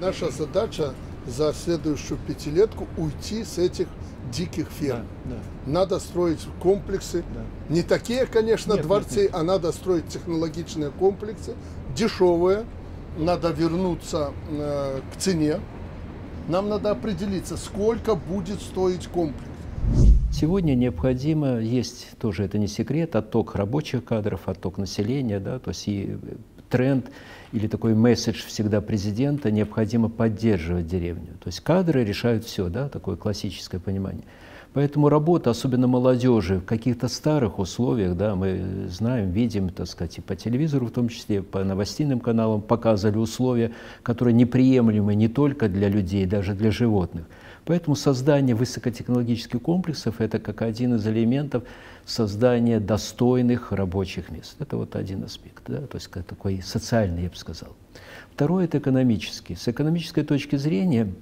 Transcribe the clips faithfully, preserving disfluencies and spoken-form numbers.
Наша задача за следующую пятилетку уйти с этих диких ферм. Да, да. Надо строить комплексы. Да. Не такие, конечно, Нет, дворцы, нет, нет. а надо строить технологичные комплексы, дешевые. Надо вернуться э, к цене. Нам надо определиться, сколько будет стоить комплекс. Сегодня необходимо, есть тоже, это не секрет, отток рабочих кадров, отток населения, да, то есть и тренд или такой месседж всегда президента: необходимо поддерживать деревню. То есть кадры решают все, да, такое классическое понимание. Поэтому работа, особенно молодежи, в каких-то старых условиях, да, мы знаем, видим, так сказать, и по телевизору в том числе, по новостным каналам показывали условия, которые неприемлемы не только для людей, даже для животных. Поэтому создание высокотехнологических комплексов – это как один из элементов создания достойных рабочих мест. Это вот один аспект, да, то есть как такой социальный, я бы сказал. Второе – это экономический. С экономической точки зрения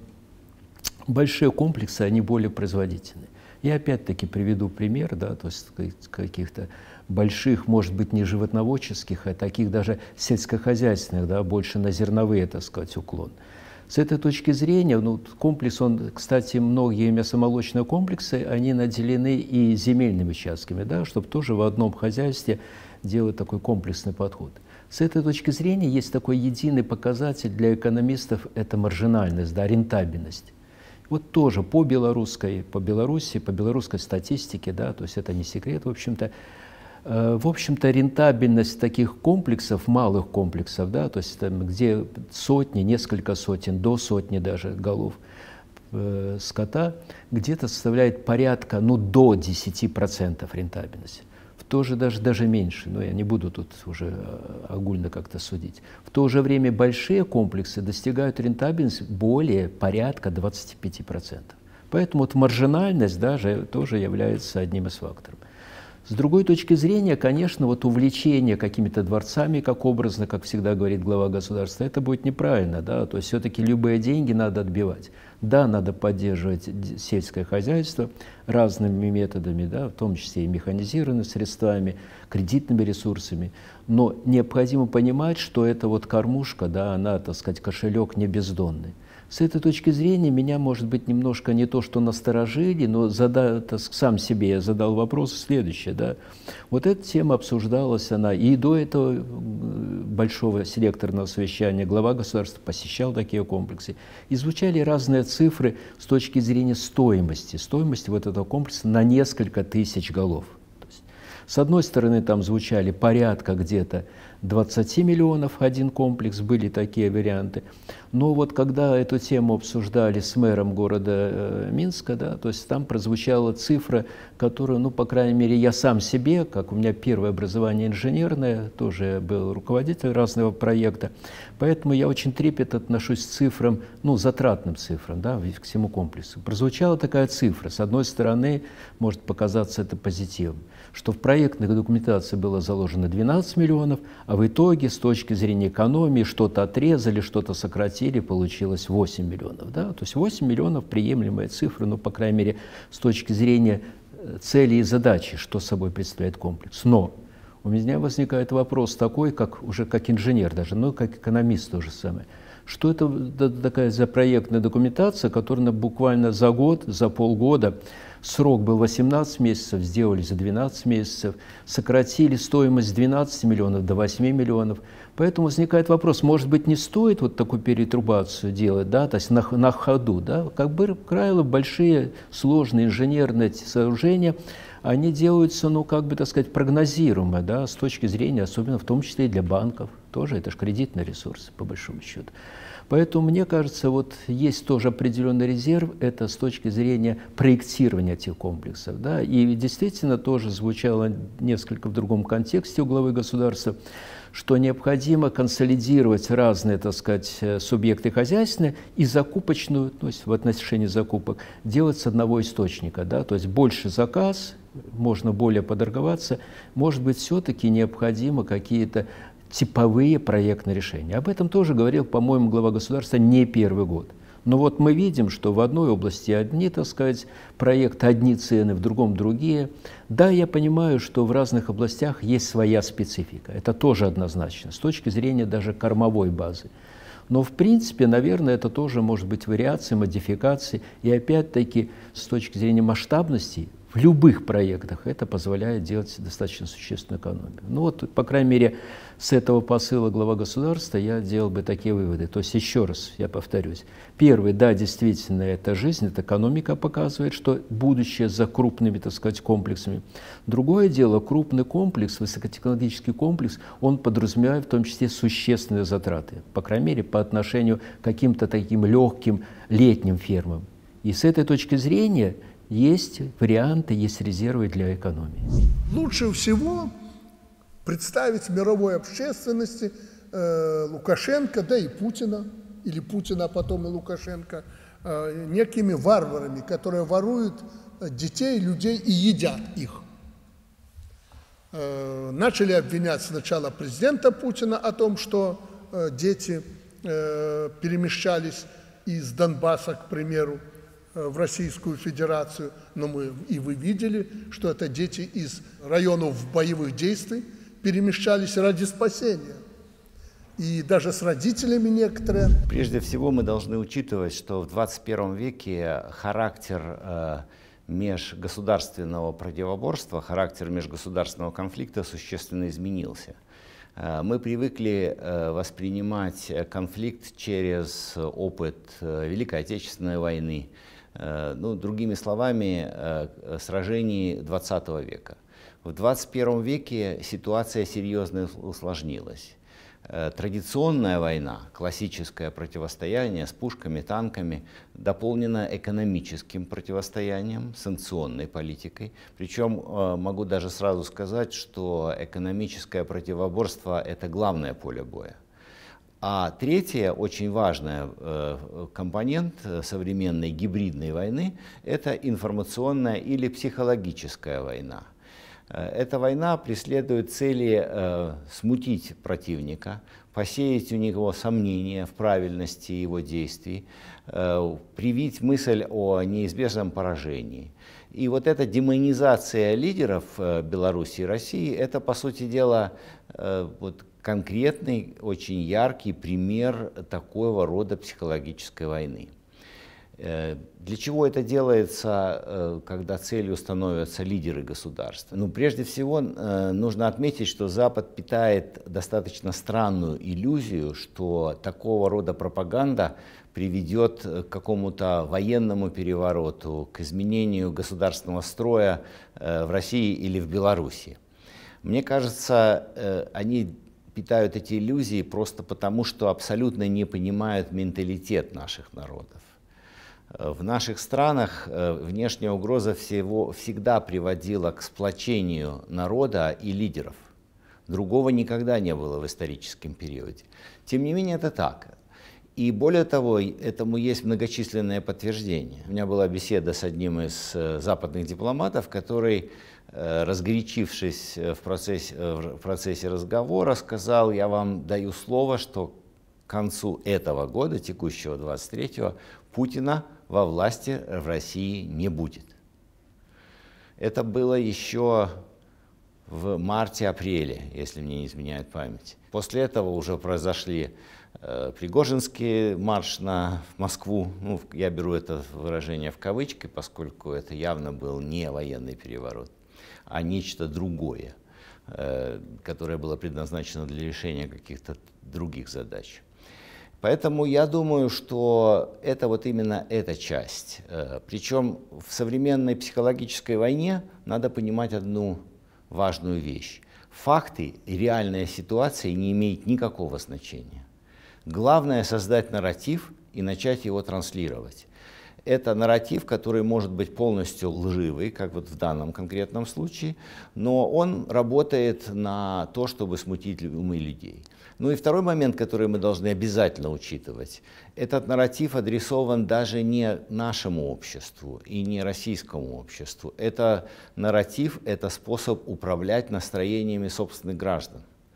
большие комплексы, они более производительны. Я опять-таки приведу пример, да, то есть каких-то больших, может быть, не животноводческих, а таких даже сельскохозяйственных, да, больше на зерновые, так сказать, уклон. С этой точки зрения, ну, комплекс, он, кстати, многие мясомолочные комплексы, они наделены и земельными участками, да, чтобы тоже в одном хозяйстве делать такой комплексный подход. С этой точки зрения есть такой единый показатель для экономистов – это маржинальность, да, рентабельность. Вот тоже по белорусской, по Беларуси, по белорусской статистике, да, то есть это не секрет, в общем-то, э, в общем-то, рентабельность таких комплексов, малых комплексов, да, то есть там, где сотни, несколько сотен, до сотни даже голов э, скота, где-то составляет порядка, ну, до десяти процентов рентабельности. Тоже даже, даже меньше, но я не буду тут уже огульно как-то судить. В то же время большие комплексы достигают рентабельности более порядка двадцати пяти процентов. Поэтому вот маржинальность даже тоже является одним из факторов. С другой точки зрения, конечно, вот увлечение какими-то дворцами, как образно, как всегда говорит глава государства, это будет неправильно, да, то есть все-таки любые деньги надо отбивать. Да, надо поддерживать сельское хозяйство разными методами, да, в том числе и механизированными средствами, кредитными ресурсами, но необходимо понимать, что эта вот кормушка, да, она, так сказать, кошелек не бездонный. С этой точки зрения меня, может быть, немножко не то, что насторожили, но задал, сам себе я задал вопрос следующий. Да? Вот эта тема обсуждалась, она и до этого большого селекторного совещания глава государства посещал такие комплексы. И звучали разные цифры с точки зрения стоимости, стоимости вот этого комплекса на несколько тысяч голов. То есть, с одной стороны, там звучали порядка где-то двадцати миллионов один комплекс, были такие варианты. Но вот когда эту тему обсуждали с мэром города э, Минска, да, то есть там прозвучала цифра, которую, ну, по крайней мере, я сам себе, как у меня первое образование инженерное, тоже я был руководитель разного проекта, поэтому я очень трепетно отношусь к цифрам, ну, затратным цифрам, да, к всему комплексу. Прозвучала такая цифра, с одной стороны, может показаться это позитивом, что в проектной документации было заложено двенадцать миллионов, а в итоге, с точки зрения экономии, что-то отрезали, что-то сократили, получилось восемь миллионов. Да? То есть восемь миллионов – приемлемая цифра, ну, по крайней мере, с точки зрения цели и задачи, что собой представляет комплекс. Но у меня возникает вопрос такой, как уже как инженер даже, но как экономист то же самое. Что это такая за проектная документация, которая буквально за год, за полгода, срок был восемнадцать месяцев, сделали за двенадцать месяцев, сократили стоимость с двенадцати миллионов до восьми миллионов. Поэтому возникает вопрос, может быть, не стоит вот такую перетрубацию делать, да, то есть на, на ходу, да, как бы, как правило, большие сложные инженерные сооружения, они делаются, ну, как бы, так сказать, прогнозируемо, да, с точки зрения, особенно в том числе и для банков, тоже это же кредитный ресурс, по большому счету. Поэтому, мне кажется, вот есть тоже определенный резерв, это с точки зрения проектирования этих комплексов, да, и действительно тоже звучало несколько в другом контексте у главы государства, что необходимо консолидировать разные, так сказать, субъекты хозяйственные и закупочную, то есть в отношении закупок, делать с одного источника, да, то есть больше заказ, можно более подорговаться, может быть, все-таки необходимо какие-то типовые проектные решения. Об этом тоже говорил, по-моему, глава государства не первый год. Но вот мы видим, что в одной области одни, так сказать, проекты, одни цены, в другом другие. Да, я понимаю, что в разных областях есть своя специфика. Это тоже однозначно, с точки зрения даже кормовой базы. Но в принципе, наверное, это тоже может быть вариацией, модификацией. И опять-таки, с точки зрения масштабности, в любых проектах это позволяет делать достаточно существенную экономию. Ну вот, по крайней мере, с этого посыла глава государства я делал бы такие выводы. То есть, еще раз я повторюсь. Первый, да, действительно, это жизнь, это экономика показывает, что будущее за крупными, так сказать, комплексами. Другое дело, крупный комплекс, высокотехнологический комплекс, он подразумевает в том числе существенные затраты. По крайней мере, по отношению к каким-то таким легким летним фермам. И с этой точки зрения есть варианты, есть резервы для экономии. Лучше всего представить мировой общественности э, Лукашенко, да и Путина, или Путина, а потом и Лукашенко, э, некими варварами, которые воруют детей, людей и едят их. Э, начали обвинять сначала президента Путина о том, что э, дети э, перемещались из Донбасса, к примеру, в Российскую Федерацию, но мы и вы видели, что это дети из районов боевых действий перемещались ради спасения. И даже с родителями некоторые. Прежде всего мы должны учитывать, что в двадцать первом веке характер э, межгосударственного противоборства, характер межгосударственного конфликта существенно изменился. Э, мы привыкли э, воспринимать конфликт через опыт э, Великой Отечественной войны, ну, другими словами, сражений двадцатого века. В двадцать первом веке ситуация серьезно усложнилась. Традиционная война, классическое противостояние с пушками, танками, дополнено экономическим противостоянием, санкционной политикой. Причем могу даже сразу сказать, что экономическое противоборство – это главное поле боя. А третье, очень важный э, компонент современной гибридной войны – это информационная или психологическая война. Эта война преследует цели э, смутить противника, посеять у него сомнения в правильности его действий, э, привить мысль о неизбежном поражении. И вот эта демонизация лидеров э, Беларуси и России – это, по сути дела, э, вот, конкретный, очень яркий пример такого рода психологической войны. Для чего это делается, когда целью становятся лидеры государства? Ну, прежде всего, нужно отметить, что Запад питает достаточно странную иллюзию, что такого рода пропаганда приведет к какому-то военному перевороту, к изменению государственного строя в России или в Беларуси. Мне кажется, они питают эти иллюзии просто потому, что абсолютно не понимают менталитет наших народов. В наших странах внешняя угроза всего, всегда приводила к сплочению народа и лидеров. Другого никогда не было в историческом периоде. Тем не менее, это так. И более того, этому есть многочисленные подтверждения. У меня была беседа с одним из западных дипломатов, который, разгорячившись в процессе, в процессе разговора, сказал: я вам даю слово, что к концу этого года, текущего двадцать третьего, Путина во власти в России не будет. Это было еще в марте-апреле, если мне не изменяет память. После этого уже произошли э, Пригожинский марш на Москву. Ну, я беру это выражение в кавычки, поскольку это явно был не военный переворот, а нечто другое, э, которое было предназначено для решения каких-то других задач. Поэтому я думаю, что это вот именно эта часть. Причем в современной психологической войне надо понимать одну важную вещь. Факты и реальная ситуация не имеют никакого значения. Главное — создать нарратив и начать его транслировать. Это нарратив, который может быть полностью лживый, как вот в данном конкретном случае, но он работает на то, чтобы смутить умы людей. Ну и второй момент, который мы должны обязательно учитывать. Этот нарратив адресован даже не нашему обществу и не российскому обществу. Это нарратив, это способ управлять настроениями собственных граждан.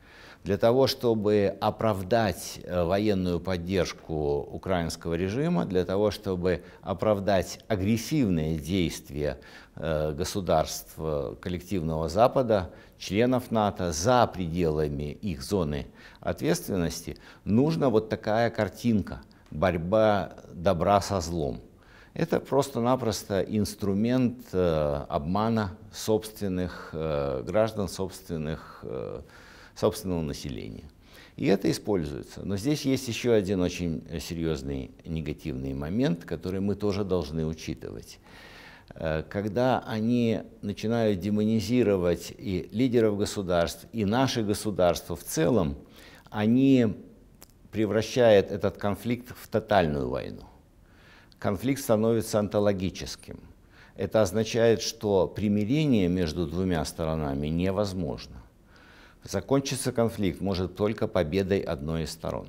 для того, чтобы оправдать военную поддержку украинского режима, для того, чтобы оправдать агрессивные действия государств коллективного Запада, членов НАТО за пределами их зоны ответственности, нужна вот такая картинка – борьба добра со злом. Это просто-напросто инструмент э, обмана собственных э, граждан, собственных, э, собственного населения. И это используется. Но здесь есть еще один очень серьезный негативный момент, который мы тоже должны учитывать. Э, когда они начинают демонизировать и лидеров государств, и наши государства в целом, они превращают этот конфликт в тотальную войну. Конфликт становится онтологическим. Это означает, что примирение между двумя сторонами невозможно. Закончиться конфликт может только победой одной из сторон.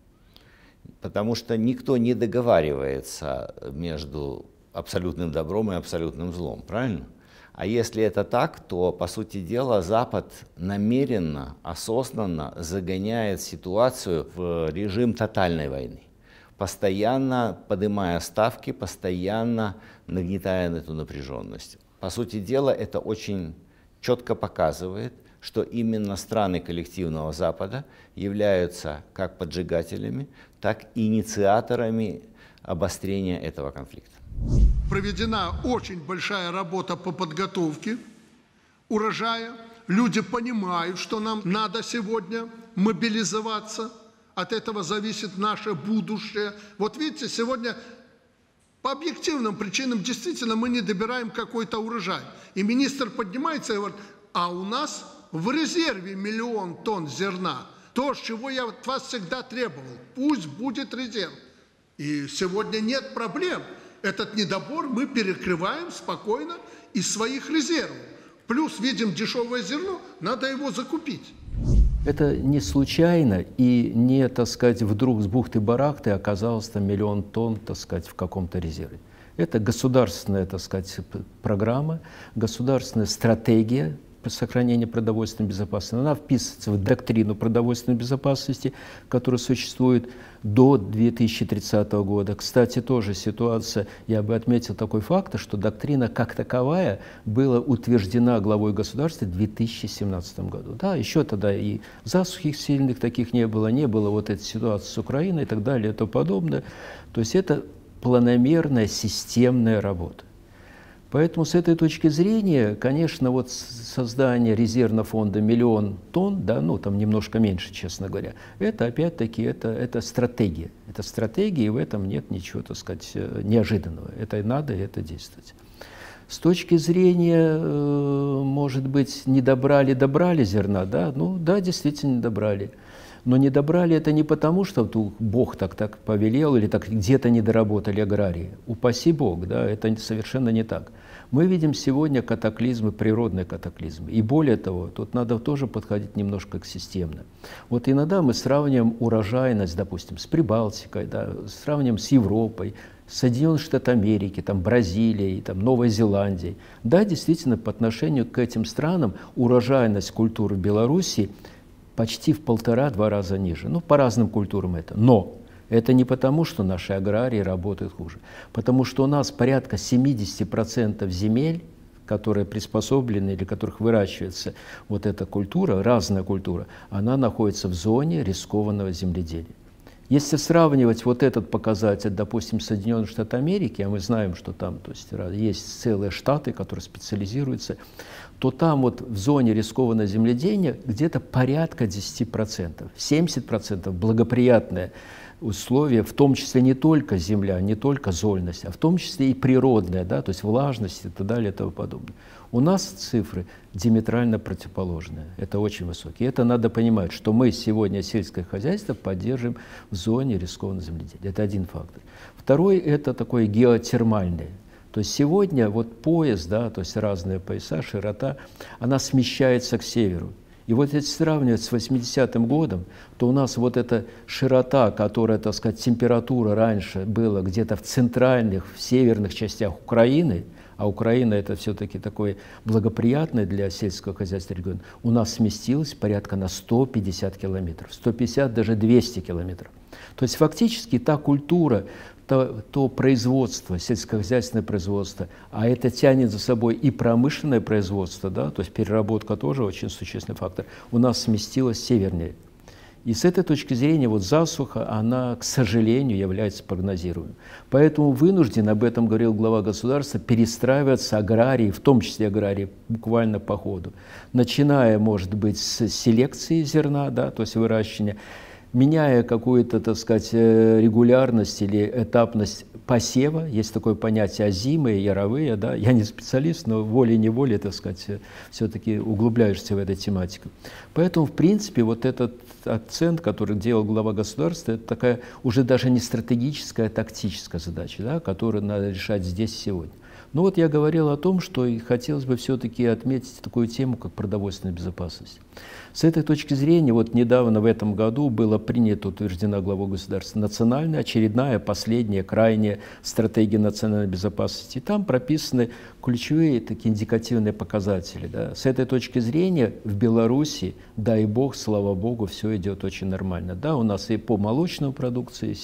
Потому что никто не договаривается между абсолютным добром и абсолютным злом, правильно? А если это так, то, по сути дела, Запад намеренно, осознанно загоняет ситуацию в режим тотальной войны, постоянно поднимая ставки, постоянно нагнетая эту напряженность. По сути дела, это очень четко показывает, что именно страны коллективного Запада являются как поджигателями, так и инициаторами обострения этого конфликта. Проведена очень большая работа по подготовке урожая. Люди понимают, что нам надо сегодня мобилизоваться. От этого зависит наше будущее. Вот видите, сегодня по объективным причинам действительно мы не добираем какой-то урожай. И министр поднимается и говорит, а у нас в резерве миллион тонн зерна. То, чего я от вас всегда требовал. Пусть будет резерв. И сегодня нет проблем. Этот недобор мы перекрываем спокойно из своих резервов. Плюс видим дешевое зерно, надо его закупить. Это не случайно и не, так сказать, вдруг с бухты-барахты оказалось там миллион тонн, так сказать, в каком-то резерве. Это государственная, так сказать, программа, государственная стратегия сохранения продовольственной безопасности. Она вписывается в доктрину продовольственной безопасности, которая существует до две тысячи тридцатого года. Кстати, тоже ситуация, я бы отметил такой факт, что доктрина как таковая была утверждена главой государства в две тысячи семнадцатом году. Да, еще тогда и засухи сильных таких не было, не было вот этой ситуации с Украиной и так далее и тому подобное. То есть это планомерная системная работа. Поэтому с этой точки зрения, конечно, вот создание резервного фонда миллион тонн, да, ну там немножко меньше, честно говоря, это опять-таки это, это стратегия. Это стратегия, и в этом нет ничего, так сказать, неожиданного. Это надо, это действовать. С точки зрения, может быть, не добрали, добрали зерна, да, ну да, действительно не добрали. Но не добрали это не потому, что Бог так, так повелел или так где-то не доработали аграрии. Упаси Бог, да, это совершенно не так. Мы видим сегодня катаклизмы, природные катаклизмы. И более того, тут надо тоже подходить немножко к системно. Вот иногда мы сравниваем урожайность, допустим, с Прибалтикой, да, сравниваем с Европой, с Соединенных Штатов Америки, там, Бразилией, там, Новой Зеландией. Да, действительно, по отношению к этим странам урожайность культуры Беларуси почти в полтора-два раза ниже. Ну, по разным культурам это. Но это не потому, что наши аграрии работают хуже. Потому что у нас порядка семидесяти процентов земель, которые приспособлены или которых выращивается вот эта культура, разная культура, она находится в зоне рискованного земледелия. Если сравнивать вот этот показатель, допустим, с Соединенных Штатов Америки, а мы знаем, что там то есть, есть целые штаты, которые специализируются, то там вот в зоне рискованного земледения где-то порядка десяти процентов. семьдесят процентов благоприятные условия, в том числе не только земля, не только зольность, а в том числе и природная, да, то есть влажность и так далее и тому подобное. У нас цифры диаметрально противоположные, это очень высокие. И это надо понимать, что мы сегодня сельское хозяйство поддерживаем в зоне рискованного земледелия. Это один фактор. Второй – это такой геотермальный. То есть сегодня вот пояс, да, то есть разные пояса, широта, она смещается к северу. И вот если сравнивать с восьмидесятым годом, то у нас вот эта широта, которая, так сказать, температура раньше была где-то в центральных, в северных частях Украины, а Украина это все-таки такой благоприятный для сельского хозяйства регион, у нас сместилось порядка на сто пятьдесят километров, сто пятьдесят, даже двести километров. То есть фактически та культура, то, то производство, сельскохозяйственное производство, а это тянет за собой и промышленное производство, да, то есть переработка тоже очень существенный фактор, у нас сместилось севернее. И с этой точки зрения вот засуха, она, к сожалению, является прогнозируемой. Поэтому вынужден, об этом говорил глава государства, перестраиваться аграрии, в том числе аграрии, буквально по ходу. Начиная, может быть, с селекции зерна, да, то есть выращивания, меняя какую-то, так сказать, регулярность или этапность посева, есть такое понятие озимые, яровые, да, я не специалист, но волей-неволей, так сказать, все-таки углубляешься в эту тематику. Поэтому, в принципе, вот этот акцент, который делал глава государства, это такая уже даже не стратегическая, а тактическая задача, да, которую надо решать здесь и сегодня. Ну вот я говорил о том, что и хотелось бы все-таки отметить такую тему, как продовольственная безопасность. С этой точки зрения, вот недавно в этом году была принята, утверждена главой государства национальная, очередная, последняя, крайняя стратегия национальной безопасности. И там прописаны ключевые такие индикативные показатели. Да. С этой точки зрения в Беларуси, дай бог, слава богу, все идет очень нормально. Да, у нас и по молочной продукции,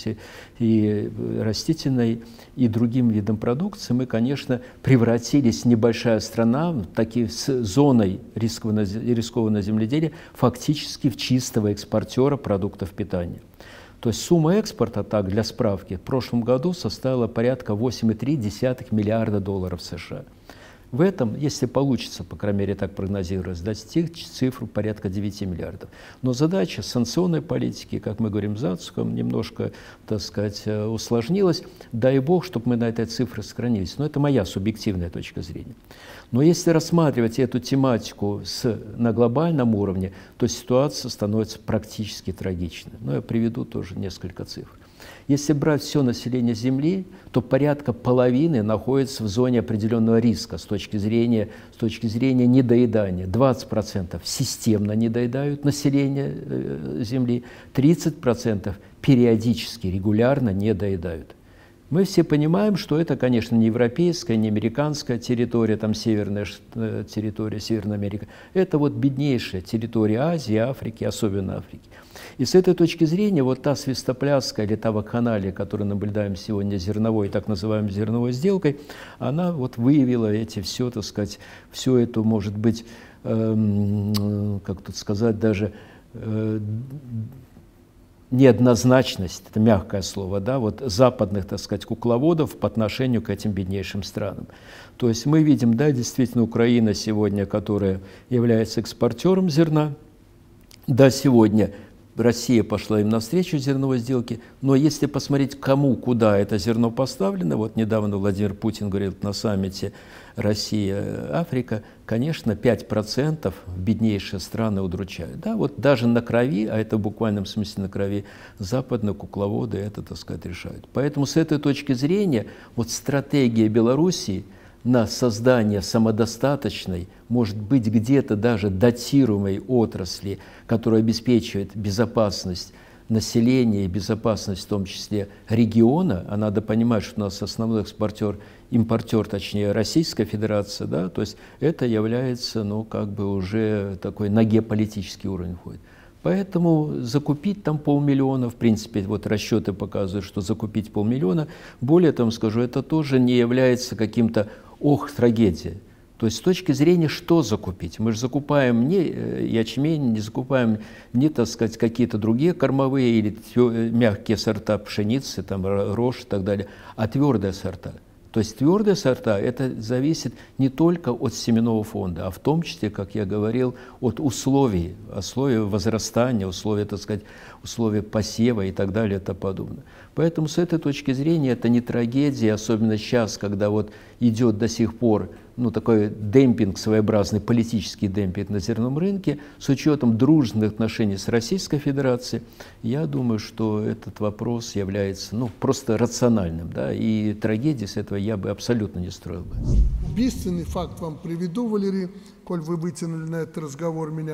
и растительной, и другим видам продукции мы, конечно, превратились, небольшая страна, таки с зоной рискованного, рискованного земледелия, фактически в чистого экспортера продуктов питания. То есть сумма экспорта, так для справки, в прошлом году составила порядка восемь целых три десятых миллиарда долларов США. В этом, если получится, по крайней мере так прогнозируется, достичь цифру порядка девяти миллиардов. Но задача санкционной политики, как мы говорим за ЦУКом, немножко, так сказать, усложнилась. Дай бог, чтобы мы на этой цифре сохранились. Но это моя субъективная точка зрения. Но если рассматривать эту тематику с, на глобальном уровне, то ситуация становится практически трагичной. Но я приведу тоже несколько цифр. Если брать все население Земли, то порядка половины находится в зоне определенного риска с точки зрения, с точки зрения недоедания. двадцать процентов системно недоедают население э, Земли, тридцать процентов периодически, регулярно недоедают. Мы все понимаем, что это, конечно, не европейская, не американская территория, там северная территория, Северная Америка. Это вот беднейшая территория Азии, Африки, особенно Африки. И с этой точки зрения вот та свистопляска или та вакханалия, которую наблюдаем сегодня зерновой, так называемой зерновой сделкой, она вот выявила эти все, так сказать, всю эту, может быть, эм, как тут сказать, даже э, неоднозначность, это мягкое слово, да, вот западных, так сказать, кукловодов по отношению к этим беднейшим странам. То есть мы видим, да, действительно, Украина сегодня, которая является экспортером зерна, да, сегодня Россия пошла им навстречу зерновой сделке, но если посмотреть, кому, куда это зерно поставлено, вот недавно Владимир Путин говорил на саммите Россия-Африка, конечно, пять процентов беднейшие страны удручают. Да, вот даже на крови, а это в буквальном смысле на крови, западные кукловоды это, так сказать, решают. Поэтому с этой точки зрения вот стратегия Белоруссии на создание самодостаточной, может быть, где-то даже датируемой отрасли, которая обеспечивает безопасность населения и безопасность в том числе региона, а надо понимать, что у нас основной экспортер, импортер, точнее, Российская Федерация, да, то есть это является, ну, как бы уже такой на геополитический уровень входит. Поэтому закупить там полмиллиона, в принципе, вот расчеты показывают, что закупить полмиллиона, более того скажу, это тоже не является каким-то ох, трагедия. То есть с точки зрения, что закупить? Мы же закупаем не ячмень, не закупаем не, так сказать, какие-то другие кормовые или мягкие сорта пшеницы, там, рожь и так далее, а твердые сорта. То есть твердые сорта, это зависит не только от семенного фонда, а в том числе, как я говорил, от условий, условий возрастания, условий, так сказать, условий посева и так далее и тому подобное. Поэтому с этой точки зрения это не трагедия, особенно сейчас, когда вот идет до сих пор ну, такой демпинг, своеобразный политический демпинг на зерновом рынке, с учетом дружных отношений с Российской Федерацией, я думаю, что этот вопрос является ну, просто рациональным. Да, и трагедии с этого я бы абсолютно не строил бы. Убийственный факт вам приведу, Валерий, коль вы вытянули на этот разговор меня.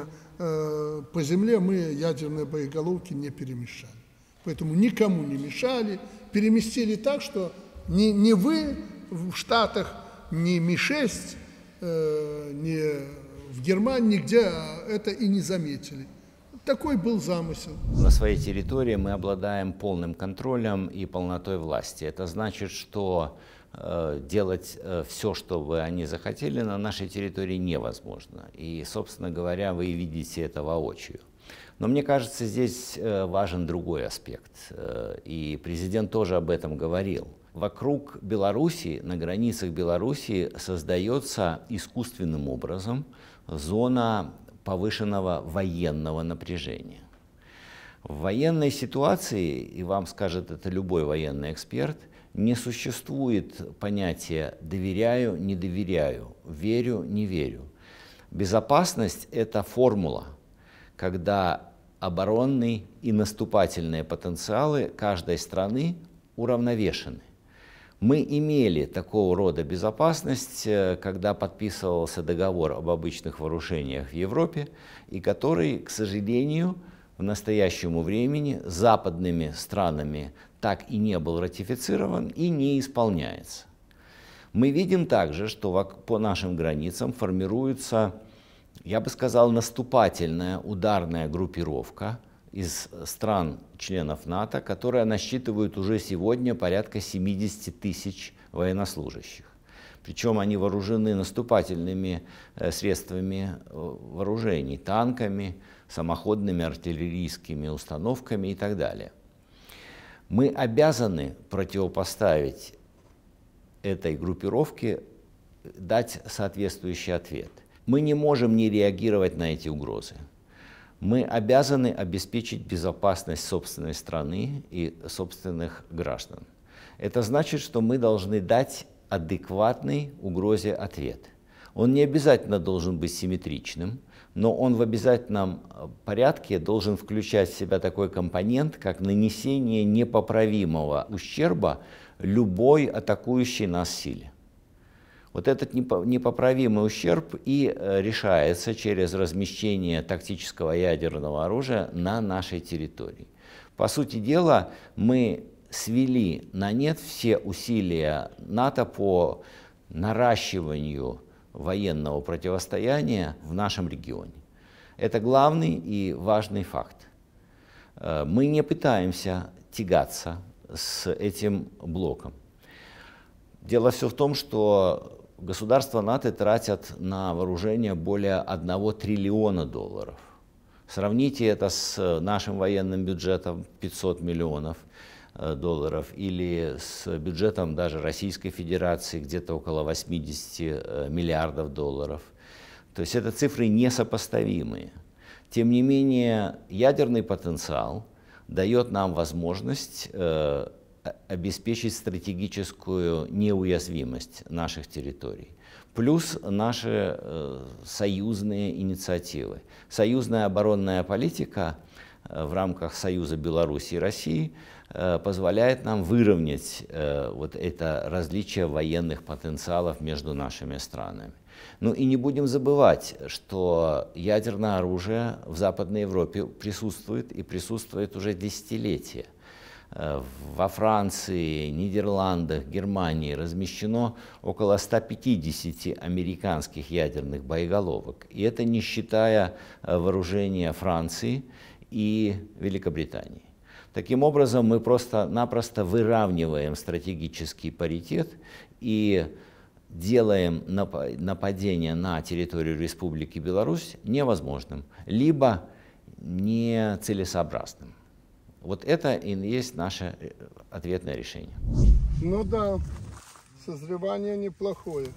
Э, по земле мы ядерные боеголовки не перемещали. Поэтому никому не мешали. Переместили так, что не, не вы в Штатах ни Ми шесть, э, ни в Германии, нигде это и не заметили. Такой был замысел. На своей территории мы обладаем полным контролем и полнотой власти. Это значит, что э, делать э, все, что бы они захотели, на нашей территории невозможно. И, собственно говоря, вы видите это воочию. Но мне кажется, здесь э, важен другой аспект. Э, и президент тоже об этом говорил. Вокруг Белоруссии, на границах Белоруссии создается искусственным образом зона повышенного военного напряжения. В военной ситуации, и вам скажет это любой военный эксперт, не существует понятия «доверяю, не доверяю», «верю, не верю». Безопасность – это формула, когда оборонный и наступательные потенциалы каждой страны уравновешены. Мы имели такого рода безопасность, когда подписывался договор об обычных вооружениях в Европе, и который, к сожалению, в настоящему времени западными странами так и не был ратифицирован и не исполняется. Мы видим также, что по нашим границам формируется, я бы сказал, наступательная ударная группировка из стран-членов НАТО, которая насчитывает уже сегодня порядка семидесяти тысяч военнослужащих. Причем они вооружены наступательными средствами вооружений, танками, самоходными артиллерийскими установками и так далее. Мы обязаны противопоставить этой группировке, дать соответствующий ответ. Мы не можем не реагировать на эти угрозы. Мы обязаны обеспечить безопасность собственной страны и собственных граждан. Это значит, что мы должны дать адекватный угрозе ответ. Он не обязательно должен быть симметричным, но он в обязательном порядке должен включать в себя такой компонент, как нанесение непоправимого ущерба любой атакующей нас силе. Вот этот непоправимый ущерб и решается через размещение тактического ядерного оружия на нашей территории. По сути дела, мы свели на нет все усилия НАТО по наращиванию военного противостояния в нашем регионе. Это главный и важный факт. Мы не пытаемся тягаться с этим блоком. Дело все в том, что государства НАТО тратят на вооружение более одного триллиона долларов. Сравните это с нашим военным бюджетом пятьсот миллионов долларов или с бюджетом даже Российской Федерации где-то около восьмидесяти миллиардов долларов. То есть это цифры несопоставимые. Тем не менее, ядерный потенциал дает нам возможность э, обеспечить стратегическую неуязвимость наших территорий. Плюс наши э, союзные инициативы. Союзная оборонная политика э, в рамках Союза Беларуси и России э, позволяет нам выровнять э, вот это различие военных потенциалов между нашими странами. Ну и не будем забывать, что ядерное оружие в Западной Европе присутствует и присутствует уже десятилетия. Во Франции, Нидерландах, Германии размещено около ста пятидесяти американских ядерных боеголовок. И это не считая вооружения Франции и Великобритании. Таким образом, мы просто-напросто выравниваем стратегический паритет и делаем нападение на территорию Республики Беларусь невозможным, либо нецелесообразным. Вот это и есть наше ответное решение. Ну да, созревание неплохое.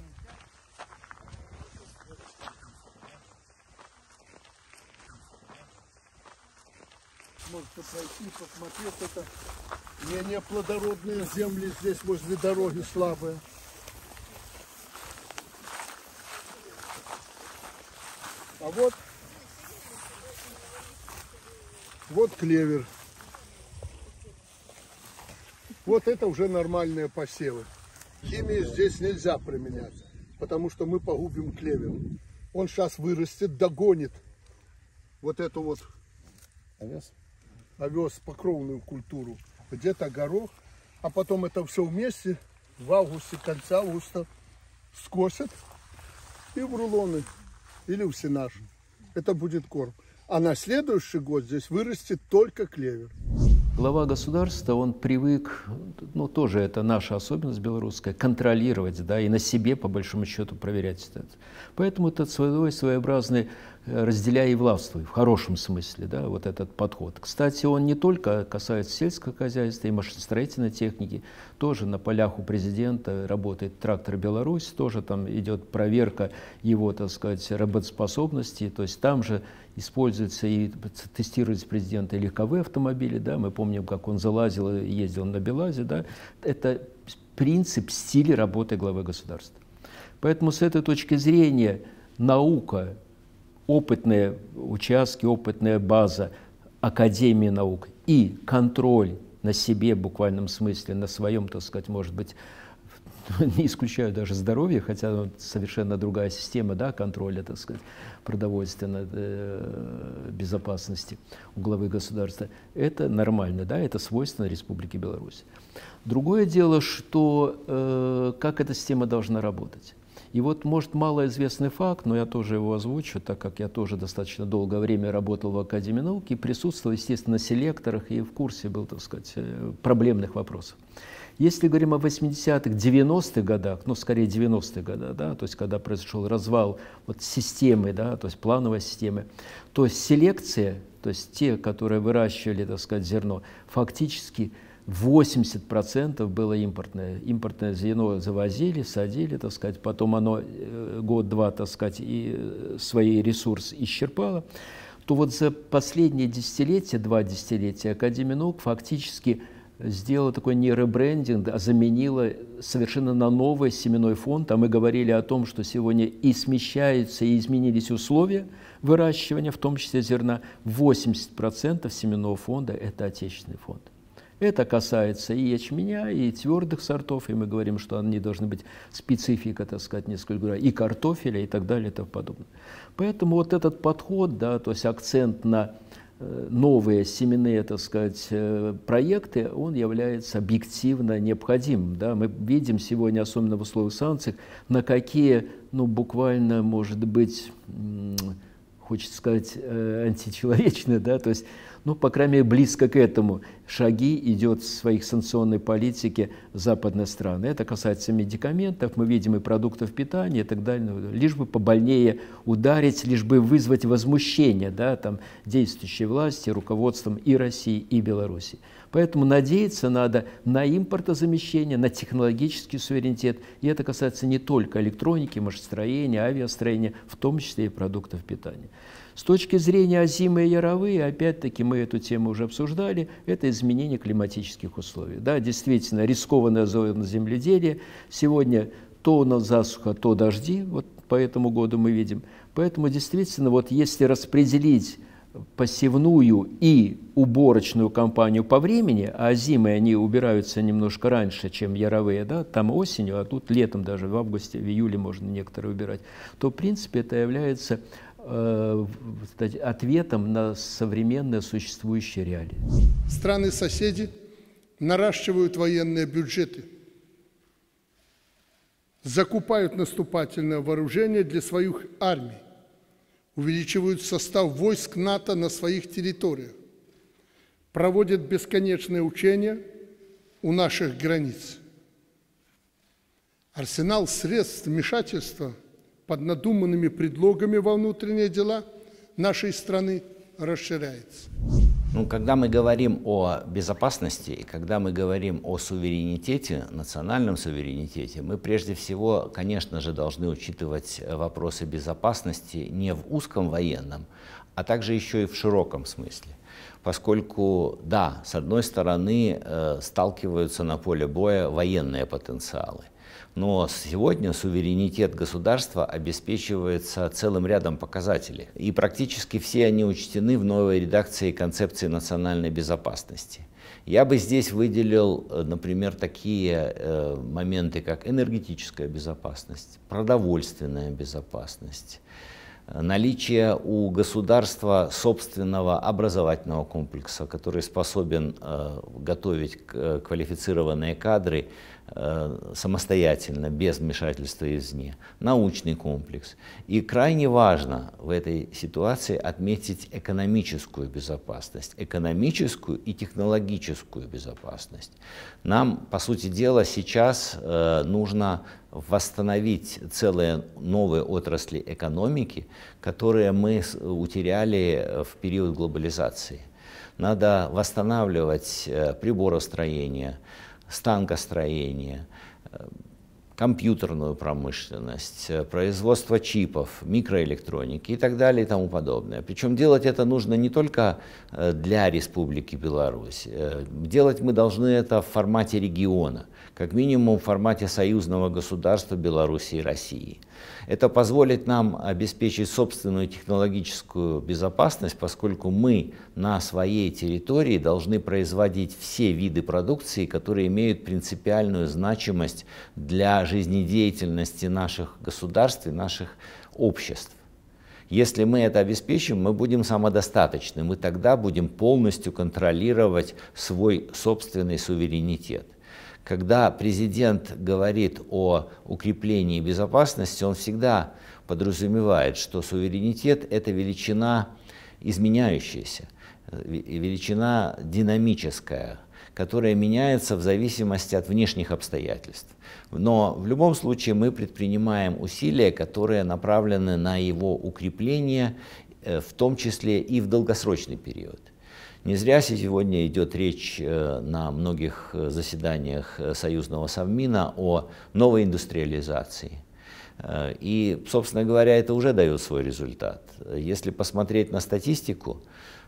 Можете пройти, посмотреть, это менее плодородные земли здесь возле дороги слабые. А вот, вот клевер. Вот это уже нормальные посевы. Химии здесь нельзя применять, потому что мы погубим клевер. Он сейчас вырастет, догонит вот эту вот овес, овес покровную культуру. Где-то горох, а потом это все вместе в августе, конце августа скосят и в рулоны или в сенаж. Это будет корм. А на следующий год здесь вырастет только клевер. Глава государства, он привык, ну тоже это наша особенность белорусская, контролировать, да, и на себе, по большому счету, проверять ситуацию. Поэтому это свой своеобразный разделяй и властвуй, в хорошем смысле, да, вот этот подход. Кстати, он не только касается сельского хозяйства и машиностроительной техники, тоже на полях у президента работает трактор «Беларусь», тоже там идет проверка его, так сказать, работоспособности, то есть там же используется и тестируется президента и легковые автомобили, да, мы помним, как он залазил и ездил на БелАЗе, да, это принцип, стиль работы главы государства. Поэтому с этой точки зрения наука, опытные участки, опытная база Академии наук и контроль на себе, в буквальном смысле, на своем, так сказать, может быть, не исключаю даже здоровье, хотя совершенно другая система, да, контроля, так сказать, продовольственной э, безопасности у главы государства, это нормально, да, это свойственно Республике Беларусь. Другое дело, что э, как эта система должна работать. И вот, может, малоизвестный факт, но я тоже его озвучу, так как я тоже достаточно долгое время работал в Академии науки, присутствовал, естественно, на селекторах и в курсе был, так сказать, проблемных вопросов. Если говорим о восьмидесятых, девяностых годах, ну, скорее девяностых годах, да, то есть когда произошел развал вот, системы, да, то есть плановой системы, то селекция, то есть те, которые выращивали, так сказать, зерно, фактически восемьдесят процентов было импортное. Импортное зерно завозили, садили, так сказать, потом оно год-два, так сказать, и свои ресурсы исчерпало, то вот за последние десятилетия, два десятилетия Академия наук фактически сделала такой не ребрендинг, а заменила совершенно на новый семенной фонд. А мы говорили о том, что сегодня и смещаются, и изменились условия выращивания, в том числе зерна. восемьдесят процентов семенного фонда – это отечественный фонд. Это касается и ячменя, и твердых сортов, и мы говорим, что они должны быть специфика, так сказать, несколько другая, и картофеля, и так далее, и тому подобное. Поэтому вот этот подход, да, то есть акцент на новые семенные, так сказать, проекты, он является объективно необходимым. Да? Мы видим сегодня, особенно в условиях санкций, на какие, ну, буквально, может быть, хочется сказать, античеловечные, да, то есть, ну, по крайней мере, близко к этому шаги идет в своих санкционной политике западные страны. Это касается медикаментов, мы видим и продуктов питания и так далее. Лишь бы побольнее ударить, лишь бы вызвать возмущение, да, там, действующей власти, руководством и России, и Беларуси. Поэтому надеяться надо на импортозамещение, на технологический суверенитет. И это касается не только электроники, машиностроения, авиастроения, в том числе и продуктов питания. С точки зрения озимые и яровые, опять-таки мы эту тему уже обсуждали, это изменение климатических условий. Да, действительно, рискованное земледелие. Сегодня то у нас засуха, то дожди, вот по этому году мы видим. Поэтому действительно, вот если распределить посевную и уборочную кампанию по времени, а зимой они убираются немножко раньше, чем яровые, да, там осенью, а тут летом даже, в августе, в июле можно некоторые убирать, то в принципе это является э, ответом на современные существующие реалии. Страны-соседи наращивают военные бюджеты, закупают наступательное вооружение для своих армий, увеличивают состав войск НАТО на своих территориях, проводят бесконечные учения у наших границ. Арсенал средств вмешательства под надуманными предлогами во внутренние дела нашей страны расширяется. Ну, когда мы говорим о безопасности и когда мы говорим о суверенитете, национальном суверенитете, мы прежде всего, конечно же, должны учитывать вопросы безопасности не в узком военном, а также еще и в широком смысле. Поскольку, да, с одной стороны, э, сталкиваются на поле боя военные потенциалы. Но сегодня суверенитет государства обеспечивается целым рядом показателей. И практически все они учтены в новой редакции концепции национальной безопасности. Я бы здесь выделил, например, такие э, моменты, как энергетическая безопасность, продовольственная безопасность, наличие у государства собственного образовательного комплекса, который способен э, готовить квалифицированные кадры самостоятельно, без вмешательства извне, научный комплекс. И крайне важно в этой ситуации отметить экономическую безопасность, экономическую и технологическую безопасность. Нам, по сути дела, сейчас нужно восстановить целые новые отрасли экономики, которые мы утеряли в период глобализации. Надо восстанавливать приборостроение, станкостроение, компьютерную промышленность, производство чипов, микроэлектроники и так далее и тому подобное. Причем делать это нужно не только для Республики Беларусь. Делать мы должны это в формате региона, как минимум в формате союзного государства Беларуси и России. Это позволит нам обеспечить собственную технологическую безопасность, поскольку мы на своей территории должны производить все виды продукции, которые имеют принципиальную значимость для жизнедеятельности наших государств и наших обществ. Если мы это обеспечим, мы будем самодостаточны, мы тогда будем полностью контролировать свой собственный суверенитет. Когда президент говорит о укреплении безопасности, он всегда подразумевает, что суверенитет – это величина изменяющаяся, величина динамическая, которая меняется в зависимости от внешних обстоятельств. Но в любом случае мы предпринимаем усилия, которые направлены на его укрепление, в том числе и в долгосрочный период. Не зря сегодня идет речь на многих заседаниях Союзного Совмина о новой индустриализации. И, собственно говоря, это уже дает свой результат. Если посмотреть на статистику,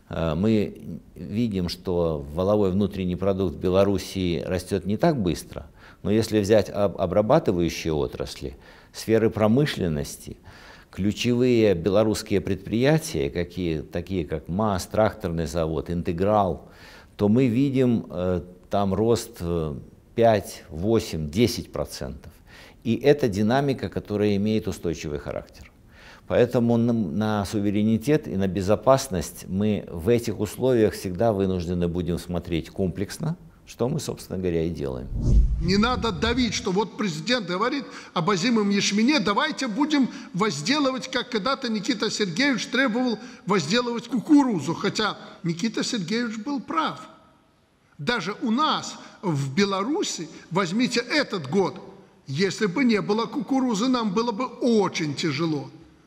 мы видим, что валовой внутренний продукт Белоруссии растет не так быстро, но если взять обрабатывающие отрасли, сферы промышленности, ключевые белорусские предприятия, какие, такие как МАЗ, тракторный завод, Интеграл, то мы видим э, там рост пять, восемь, десять процентов. И это динамика, которая имеет устойчивый характер. Поэтому на, на суверенитет и на безопасность мы в этих условиях всегда вынуждены будем смотреть комплексно, что мы, собственно говоря, и делаем. Не надо давить, что вот президент говорит об озимом ячмене, давайте будем возделывать, как когда-то Никита Сергеевич требовал возделывать кукурузу. Хотя Никита Сергеевич был прав. Даже у нас, в Беларуси, возьмите этот год, если бы не было кукурузы, нам было бы очень тяжело.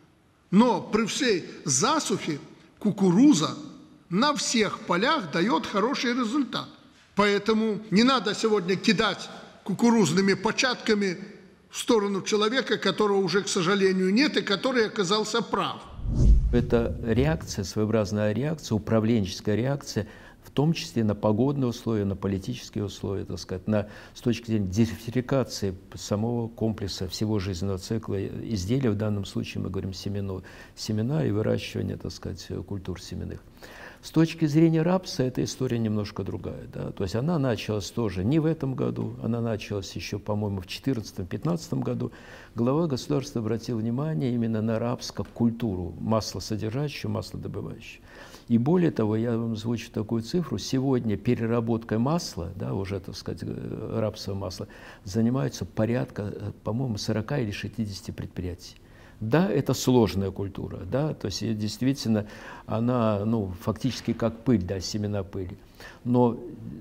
Но при всей засухе кукуруза на всех полях дает хороший результат. Поэтому не надо сегодня кидать кукурузными початками в сторону человека, которого уже, к сожалению, нет и который оказался прав. Это реакция, своеобразная реакция, управленческая реакция, в том числе на погодные условия, на политические условия, так сказать, на, с точки зрения диверсификации самого комплекса, всего жизненного цикла изделия, в данном случае мы говорим семена, семена и выращивание, так сказать, культур семенных. С точки зрения рапса эта история немножко другая. Да? То есть она началась тоже не в этом году, она началась еще, по-моему, в две тысячи четырнадцатом-пятнадцатом году. Глава государства обратил внимание именно на рапс как культуру, маслосодержащую, маслодобывающую. И более того, я вам озвучу такую цифру, сегодня переработкой масла, да, уже, так сказать, рапсового масла, занимаются порядка, по-моему, сорока или шестидесяти предприятий. Да, это сложная культура, да, то есть действительно она, ну, фактически как пыль, да, семена пыли. Но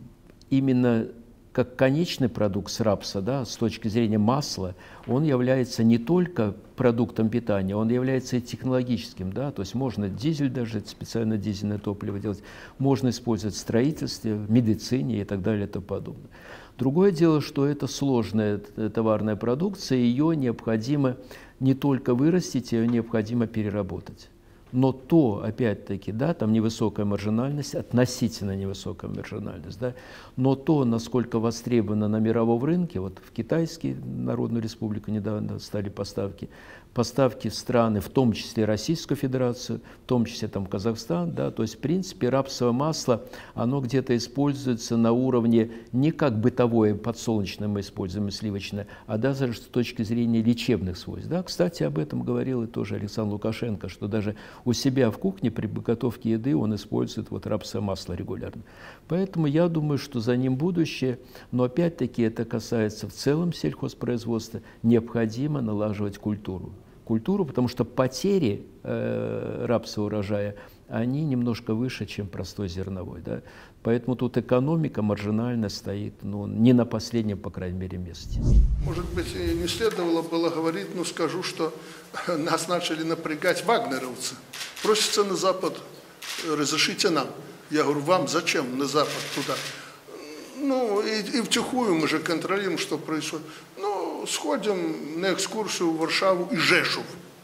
именно как конечный продукт с рапса, да, с точки зрения масла, он является не только продуктом питания, он является и технологическим, да, то есть можно дизель даже, специально дизельное топливо делать, можно использовать в строительстве, в медицине и так далее и тому подобное. Другое дело, что это сложная товарная продукция, ее необходимо не только вырастить, ее необходимо переработать. Но то, опять-таки, да, там невысокая маржинальность, относительно невысокая маржинальность, да, но то, насколько востребовано на мировом рынке, вот в Китайскую Народную Республику недавно стали поставки поставки в страны, в том числе Российскую Федерацию, в том числе там Казахстан, да, то есть в принципе рапсовое масло, оно где-то используется на уровне не как бытовое подсолнечное мы используем, и сливочное, а даже с точки зрения лечебных свойств. Да. Кстати, об этом говорил и тоже Александр Лукашенко, что даже у себя в кухне при готовке еды он использует вот рапсовое масло регулярно. Поэтому я думаю, что за ним будущее, но опять-таки это касается в целом сельхозпроизводства, необходимо налаживать культуру. Культуру, потому что потери э, рапсового урожая, они немножко выше, чем простой зерновой. Да? Поэтому тут экономика маржинально стоит, ну, не на последнем, по крайней мере, месте. Может быть, не следовало было говорить, но скажу, что нас начали напрягать вагнеровцы. Просятся на Запад, разрешите нам. Я говорю, вам зачем на Запад туда? Ну, и, и втихую мы же контролируем, что происходит. Ну, сходим на экскурсию в Варшаву и Жешув.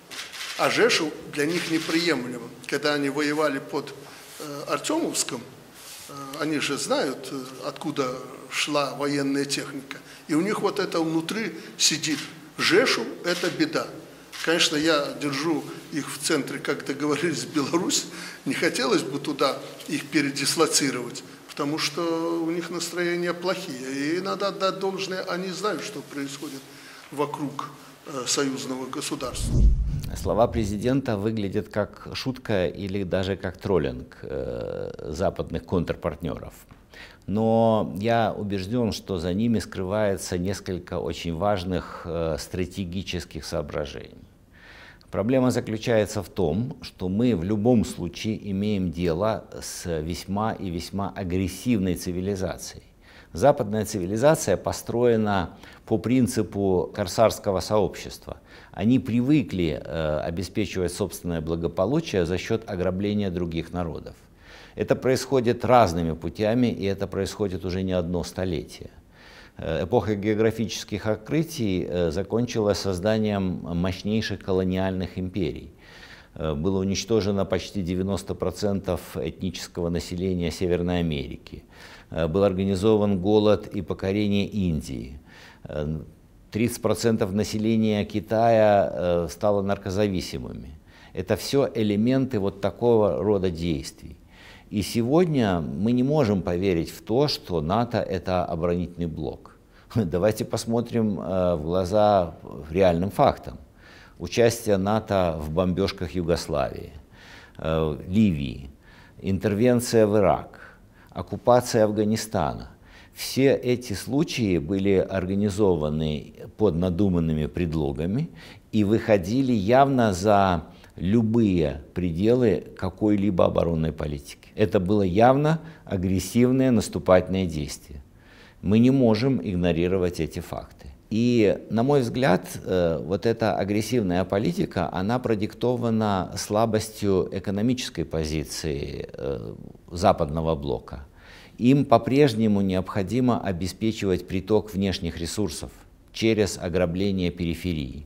А Жешув для них неприемлемо. Когда они воевали под э, Артемовском, э, они же знают, э, откуда шла военная техника. И у них вот это внутри сидит. Жешув – это беда. Конечно, я держу их в центре, как договорились, Беларусь. Не хотелось бы туда их передислоцировать, потому что у них настроения плохие. И надо отдать должное, они знают, что происходит вокруг э, союзного государства. Слова президента выглядят как шутка или даже как троллинг э, западных контрпартнеров. Но я убежден, что за ними скрывается несколько очень важных э, стратегических соображений. Проблема заключается в том, что мы в любом случае имеем дело с весьма и весьма агрессивной цивилизацией. Западная цивилизация построена по принципу корсарского сообщества. Они привыкли э, обеспечивать собственное благополучие за счет ограбления других народов. Это происходит разными путями, и это происходит уже не одно столетие. Эпоха географических открытий закончилась созданием мощнейших колониальных империй. Было уничтожено почти девяносто процентов этнического населения Северной Америки. Был организован голод и покорение Индии. тридцать процентов населения Китая стало наркозависимыми. Это все элементы вот такого рода действий. И сегодня мы не можем поверить в то, что НАТО – это оборонительный блок. Давайте посмотрим в глаза реальным фактам. Участие НАТО в бомбежках Югославии, Ливии, интервенция в Ирак, оккупация Афганистана. Все эти случаи были организованы под надуманными предлогами и выходили явно за любые пределы какой-либо оборонной политики. Это было явно агрессивное наступательное действие. Мы не можем игнорировать эти факты. И, на мой взгляд, вот эта агрессивная политика, она продиктована слабостью экономической позиции западного блока. Им по-прежнему необходимо обеспечивать приток внешних ресурсов через ограбление периферии.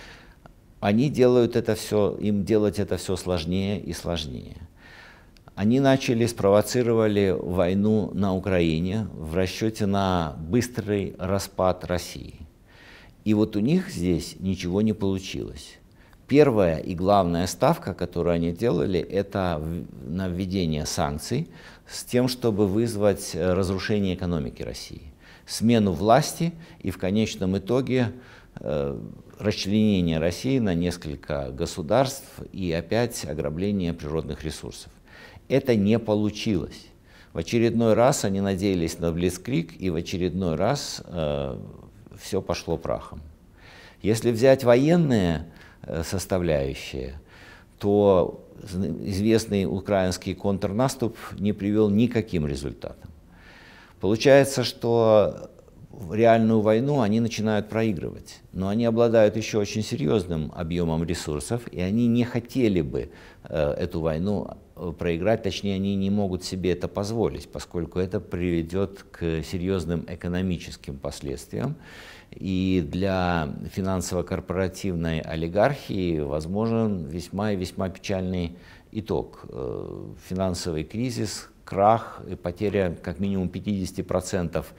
Они делают это все, им делать это все сложнее и сложнее. Они начали, спровоцировали войну на Украине в расчете на быстрый распад России. И вот у них здесь ничего не получилось. Первая и главная ставка, которую они делали, это на введение санкций с тем, чтобы вызвать разрушение экономики России, смену власти и в конечном итоге э, расчленение России на несколько государств и опять ограбление природных ресурсов. Это не получилось. В очередной раз они надеялись на блицкриг, и в очередной раз э, все пошло прахом. Если взять военные э, составляющие, то известный украинский контрнаступ не привел никаким результатам. Получается, что в реальную войну они начинают проигрывать, но они обладают еще очень серьезным объемом ресурсов, и они не хотели бы э, эту войну проиграть, точнее, они не могут себе это позволить, поскольку это приведет к серьезным экономическим последствиям, и для финансово-корпоративной олигархии возможен весьма и весьма печальный итог. Финансовый кризис, крах и потеря как минимум пятьдесят процентов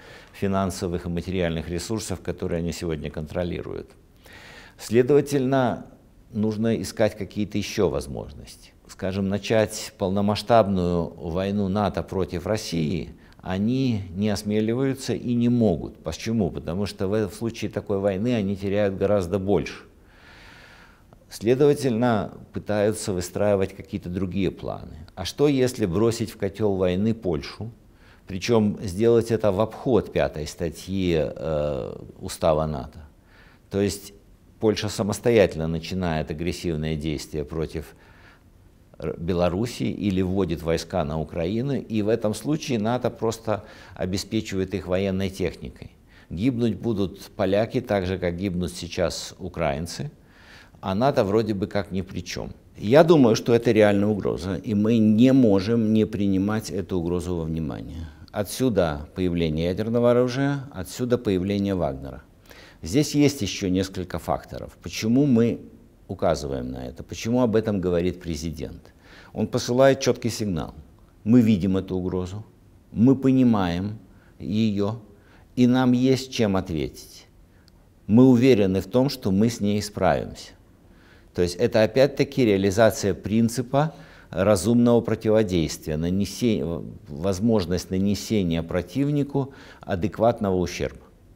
финансовых и материальных ресурсов, которые они сегодня контролируют. Следовательно, нужно искать какие-то еще возможности. Скажем, начать полномасштабную войну НАТО против России они не осмеливаются и не могут. Почему? Потому что в случае такой войны они теряют гораздо больше. Следовательно, пытаются выстраивать какие-то другие планы. А что, если бросить в котел войны Польшу, причем сделать это в обход пятой статьи э, Устава НАТО? То есть Польша самостоятельно начинает агрессивные действия против Белоруссии или вводит войска на Украину, и в этом случае НАТО просто обеспечивает их военной техникой. Гибнуть будут поляки так же, как гибнут сейчас украинцы, а НАТО вроде бы как ни при чем. Я думаю, что это реальная угроза, и мы не можем не принимать эту угрозу во внимание. Отсюда появление ядерного оружия, отсюда появление Вагнера. Здесь есть еще несколько факторов. Почему мы указываем на это? Почему об этом говорит президент? Он посылает четкий сигнал. Мы видим эту угрозу, мы понимаем ее, и нам есть чем ответить. Мы уверены в том, что мы с ней справимся. То есть это опять-таки реализация принципа разумного противодействия, нанесение, возможность нанесения противнику адекватного ущерба.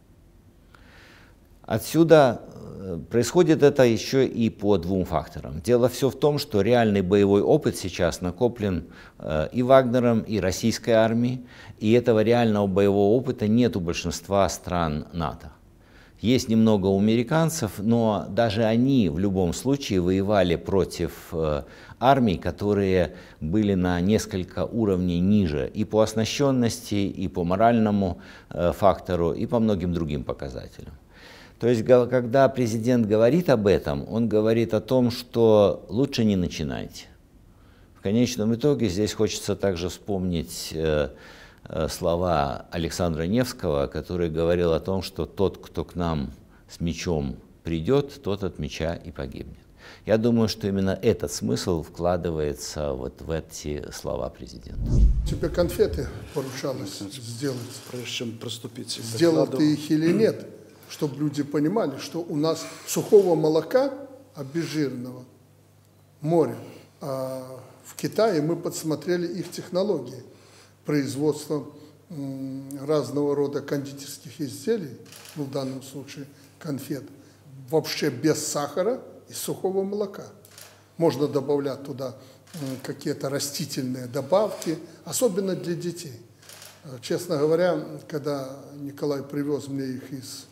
Отсюда происходит это еще и по двум факторам. Дело все в том, что реальный боевой опыт сейчас накоплен и Вагнером, и российской армией, и этого реального боевого опыта нет у большинства стран НАТО. Есть немного у американцев, но даже они в любом случае воевали против армий, которые были на несколько уровней ниже и по оснащенности, и по моральному фактору, и по многим другим показателям. То есть, когда президент говорит об этом, он говорит о том, что лучше не начинайте. В конечном итоге здесь хочется также вспомнить э, э, слова Александра Невского, который говорил о том, что тот, кто к нам с мечом придет, тот от меча и погибнет. Я думаю, что именно этот смысл вкладывается вот в эти слова президента. Тебе конфеты поручалось сделать, прежде чем приступить. Сделал ты их или нет? Чтобы люди понимали, что у нас сухого молока, обезжиренного, море. А в Китае мы подсмотрели их технологии производства разного рода кондитерских изделий, ну, в данном случае конфет, вообще без сахара и сухого молока. Можно добавлять туда какие-то растительные добавки, особенно для детей. Честно говоря, когда Николай привез мне их из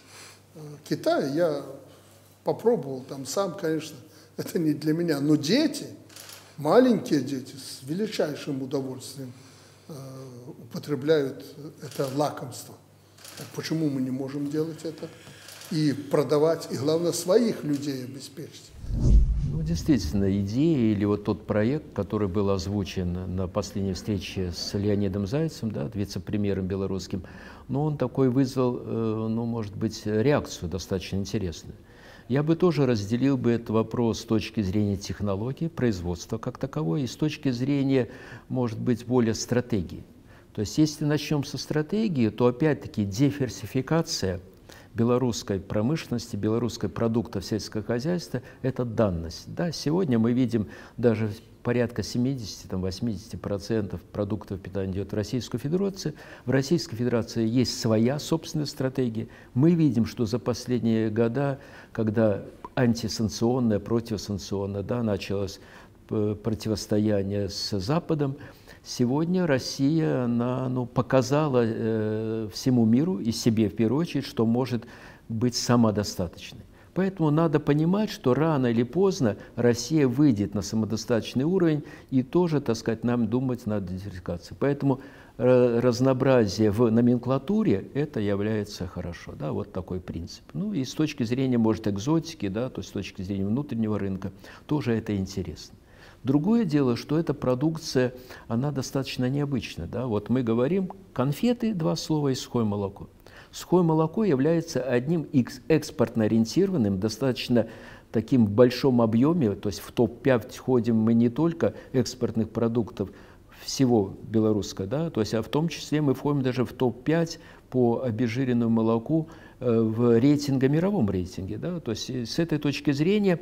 Китая, я попробовал там сам, конечно, это не для меня, но дети, маленькие дети с величайшим удовольствием э, употребляют это лакомство. Так почему мы не можем делать это и продавать, и главное, своих людей обеспечить? Ну, действительно, идея или вот тот проект, который был озвучен на последней встрече с Леонидом Зайцем, да, вице-премьером белорусским, но он такой вызвал, ну, может быть, реакцию достаточно интересную. Я бы тоже разделил бы этот вопрос с точки зрения технологии, производства как таковой, и с точки зрения, может быть, более стратегии. То есть, если начнем со стратегии, то опять-таки диверсификация белорусской промышленности, белорусской продуктов сельского хозяйства – это данность. Да, сегодня мы видим даже порядка семидесяти-восьмидесяти процентов продуктов питания идет в Российскую Федерацию. В Российской Федерации есть своя собственная стратегия. Мы видим, что за последние года, когда антисанкционное, противосанкционное, да, началось противостояние с Западом, сегодня Россия она, ну, показала э, всему миру и себе в первую очередь, что может быть самодостаточной. Поэтому надо понимать, что рано или поздно Россия выйдет на самодостаточный уровень, и тоже, так сказать, нам думать надо диверсификации. Поэтому э, разнообразие в номенклатуре это является хорошо, да, вот такой принцип. Ну и с точки зрения, может, экзотики, да, то есть с точки зрения внутреннего рынка, тоже это интересно. Другое дело, что эта продукция, она достаточно необычна. Да? Вот мы говорим, конфеты, два слова, и сухое молоко. Сухое молоко является одним экспортно ориентированным, достаточно таким большом объеме, то есть в топ пять входим мы не только экспортных продуктов всего белорусского, да, то есть, а в том числе мы входим даже в топ пять по обезжиренному молоку э, в рейтинге, мировом рейтинге. Да? То есть с этой точки зрения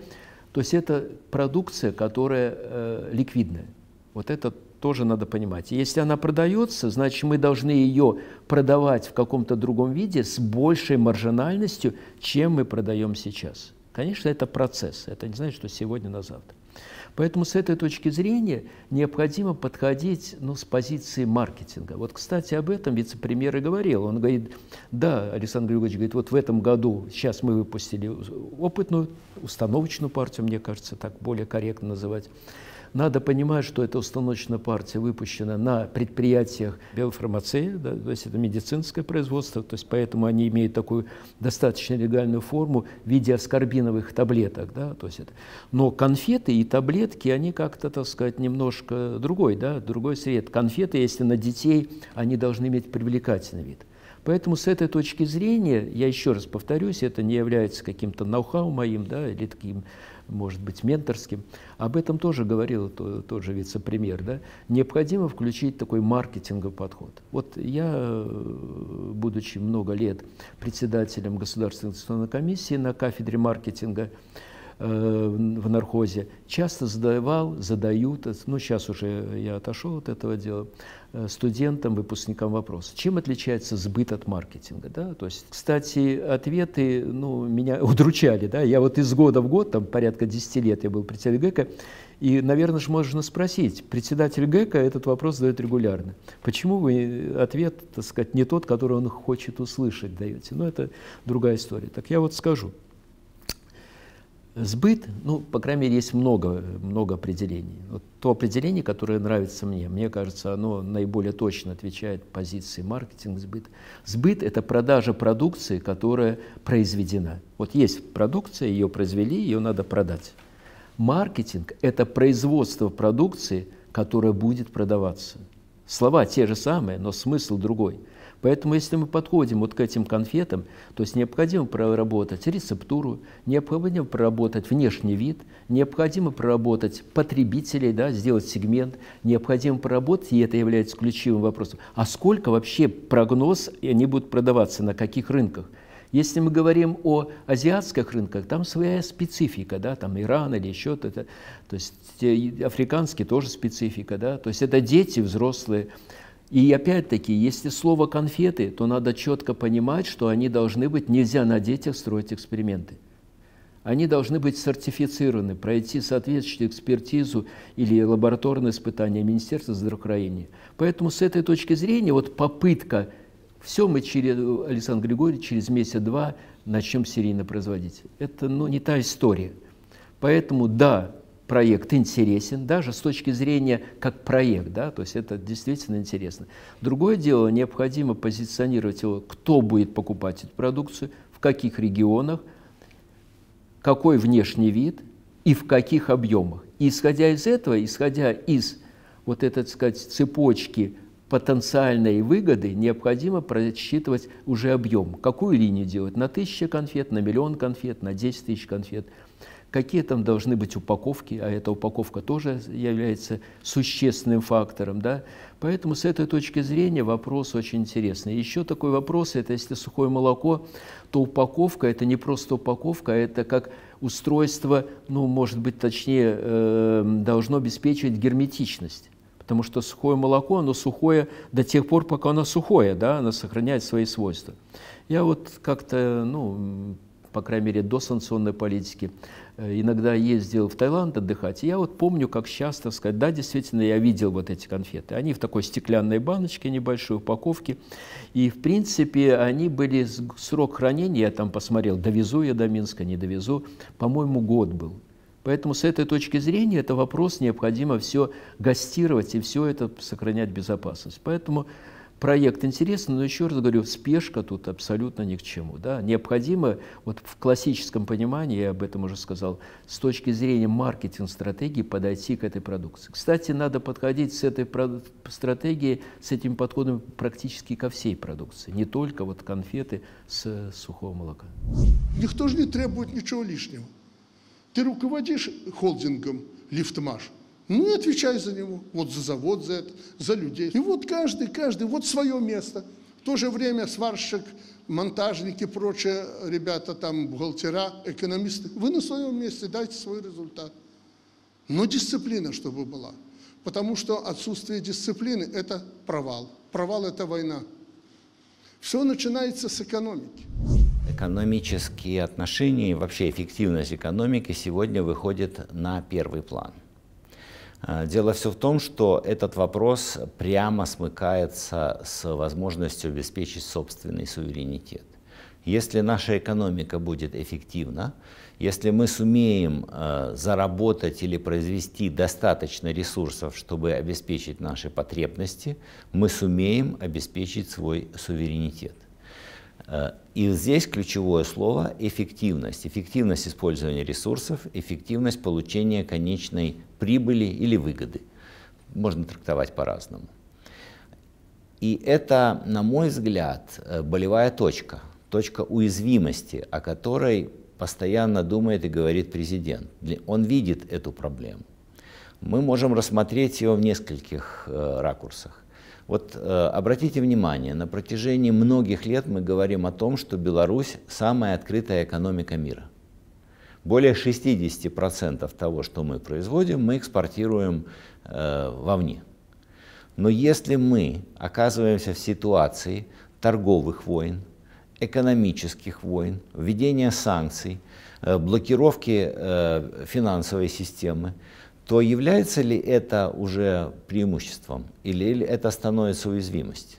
То есть это продукция, которая э, ликвидная. Вот это тоже надо понимать. Если она продается, значит, мы должны ее продавать в каком-то другом виде с большей маржинальностью, чем мы продаем сейчас. Конечно, это процесс. Это не значит, что сегодня на завтра. Поэтому с этой точки зрения необходимо подходить, ну, с позиции маркетинга. Вот, кстати, об этом вице-премьер и говорил. Он говорит, да, Александр Григорьевич говорит, вот в этом году, сейчас мы выпустили опытную, установочную партию, мне кажется, так более корректно называть. Надо понимать, что эта установочная партия выпущена на предприятиях биофармации, да, то есть это медицинское производство, то есть поэтому они имеют такую достаточно легальную форму в виде аскорбиновых таблеток. Да, то есть это. Но конфеты и таблетки, они как-то, так сказать, немножко другой, да, другой цвет. Конфеты, если на детей, они должны иметь привлекательный вид. Поэтому с этой точки зрения, я еще раз повторюсь, это не является каким-то ноу-хау моим, да, или таким, может быть, менторским. Об этом тоже говорил тот, тот же вице-премьер. Да? Необходимо включить такой маркетинговый подход. Вот я, будучи много лет председателем Государственной инвестиционной комиссии на кафедре маркетинга э, в нархозе, часто задавал, задают, ну сейчас уже я отошел от этого дела, студентам, выпускникам вопрос. Чем отличается сбыт от маркетинга? Да? То есть, кстати, ответы, ну, меня удручали. Да? Я вот из года в год, там порядка десяти лет я был председателем ГЭКа, и, наверное, же можно спросить, председатель ГЭКа этот вопрос задает регулярно. Почему вы ответ, так сказать, не тот, который он хочет услышать, даете? Ну, это другая история. Так я вот скажу. Сбыт, ну, по крайней мере, есть много, много определений. Вот то определение, которое нравится мне, мне кажется, оно наиболее точно отвечает позиции маркетинг, сбыт. Сбыт – это продажа продукции, которая произведена. Вот есть продукция, ее произвели, ее надо продать. Маркетинг – это производство продукции, которая будет продаваться. Слова те же самые, но смысл другой. Поэтому, если мы подходим вот к этим конфетам, то есть необходимо проработать рецептуру, необходимо проработать внешний вид, необходимо проработать потребителей, да, сделать сегмент, необходимо проработать, и это является ключевым вопросом, а сколько вообще прогноз, и они будут продаваться, на каких рынках? Если мы говорим о азиатских рынках, там своя специфика, да, там Иран или еще что-то, то есть африканские тоже специфика, да, то есть это дети, взрослые. И опять-таки, если слово «конфеты», то надо четко понимать, что они должны быть, нельзя на детях строить эксперименты. Они должны быть сертифицированы, пройти соответствующую экспертизу или лабораторное испытание Министерства здравоохранения. Поэтому с этой точки зрения вот попытка, все мы, через, Александр Григорьевич, через месяц-два начнем серийно производить. Это, ну, не та история. Поэтому да, проект интересен, даже с точки зрения как проект, да, то есть это действительно интересно. Другое дело, необходимо позиционировать его, кто будет покупать эту продукцию, в каких регионах, какой внешний вид и в каких объемах. И исходя из этого, исходя из вот этой, так сказать, цепочки потенциальной выгоды, необходимо просчитывать уже объем. Какую линию делать? На тысячу конфет, на миллион конфет, на десять тысяч конфет. Какие там должны быть упаковки, а эта упаковка тоже является существенным фактором. Да? Поэтому с этой точки зрения вопрос очень интересный. Еще такой вопрос, это если сухое молоко, то упаковка – это не просто упаковка, а это как устройство, ну, может быть, точнее, э, должно обеспечивать герметичность. Потому что сухое молоко, оно сухое до тех пор, пока оно сухое, да? Оно сохраняет свои свойства. Я вот как-то, ну, по крайней мере, до санкционной политики, иногда ездил в Таиланд отдыхать, и я вот помню, как часто сказать, да, действительно, я видел вот эти конфеты. Они в такой стеклянной баночке, небольшой упаковке, и, в принципе, они были, срок хранения, я там посмотрел, довезу я до Минска, не довезу, по-моему, год был. Поэтому с этой точки зрения это вопрос, необходимо все гастировать и все это сохранять безопасность. Поэтому проект интересный, но еще раз говорю, спешка тут абсолютно ни к чему. Да? Необходимо, вот в классическом понимании, я об этом уже сказал, с точки зрения маркетинг-стратегии подойти к этой продукции. Кстати, надо подходить с этой стратегией, с этим подходом практически ко всей продукции, не только вот конфеты с сухого молока. Никто же не требует ничего лишнего. Ты руководишь холдингом «Лифтмаш», ну и отвечай за него, вот за завод, за это, за людей. И вот каждый, каждый, вот свое место. В то же время сварщик, монтажники, прочие ребята, там, бухгалтера, экономисты, вы на своем месте дайте свой результат. Но дисциплина, чтобы была. Потому что отсутствие дисциплины – это провал. Провал – это война. Все начинается с экономики. Экономические отношения и вообще эффективность экономики сегодня выходит на первый план. Дело все в том, что этот вопрос прямо смыкается с возможностью обеспечить собственный суверенитет. Если наша экономика будет эффективна, если мы сумеем э, заработать или произвести достаточно ресурсов, чтобы обеспечить наши потребности, мы сумеем обеспечить свой суверенитет. Э, и здесь ключевое слово – эффективность. Эффективность использования ресурсов, эффективность получения конечной прибыли или выгоды. Можно трактовать по-разному. И это, на мой взгляд, болевая точка, точка уязвимости, о которой постоянно думает и говорит президент. Он видит эту проблему. Мы можем рассмотреть ее в нескольких э, ракурсах. Вот э, обратите внимание, на протяжении многих лет мы говорим о том, что Беларусь самая открытая экономика мира. Более шестидесяти процентов того, что мы производим, мы экспортируем э, вовне. Но если мы оказываемся в ситуации торговых войн, экономических войн, введения санкций, блокировки финансовой системы, то является ли это уже преимуществом или это становится уязвимостью?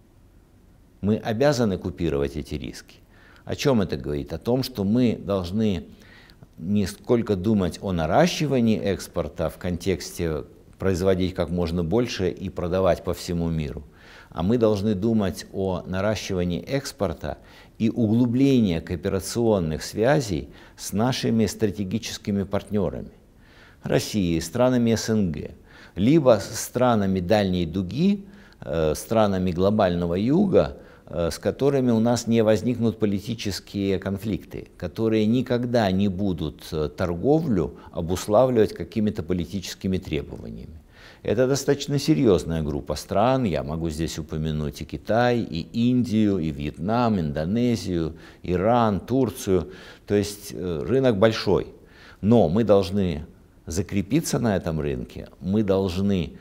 Мы обязаны купировать эти риски. О чем это говорит? О том, что мы должны не сколько думать о наращивании экспорта в контексте производить как можно больше и продавать по всему миру, а мы должны думать о наращивании экспорта и углублении кооперационных связей с нашими стратегическими партнерами, Россией, странами эс эн гэ, либо с странами дальней дуги, э, странами глобального юга, э, с которыми у нас не возникнут политические конфликты, которые никогда не будут торговлю обуславливать какими-то политическими требованиями. Это достаточно серьезная группа стран, я могу здесь упомянуть и Китай, и Индию, и Вьетнам, Индонезию, Иран, Турцию, то есть рынок большой. Но мы должны закрепиться на этом рынке, мы должны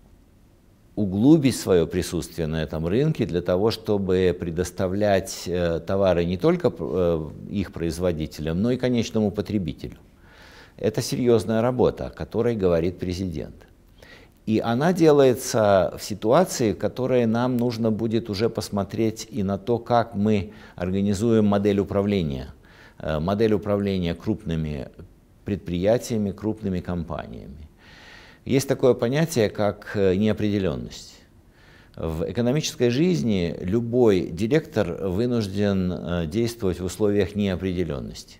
углубить свое присутствие на этом рынке для того, чтобы предоставлять товары не только их производителям, но и конечному потребителю. Это серьезная работа, о которой говорит президент. И она делается в ситуации, в которой нам нужно будет уже посмотреть и на то, как мы организуем модель управления. Модель управления крупными предприятиями, крупными компаниями. Есть такое понятие, как неопределенность. В экономической жизни любой директор вынужден действовать в условиях неопределенности.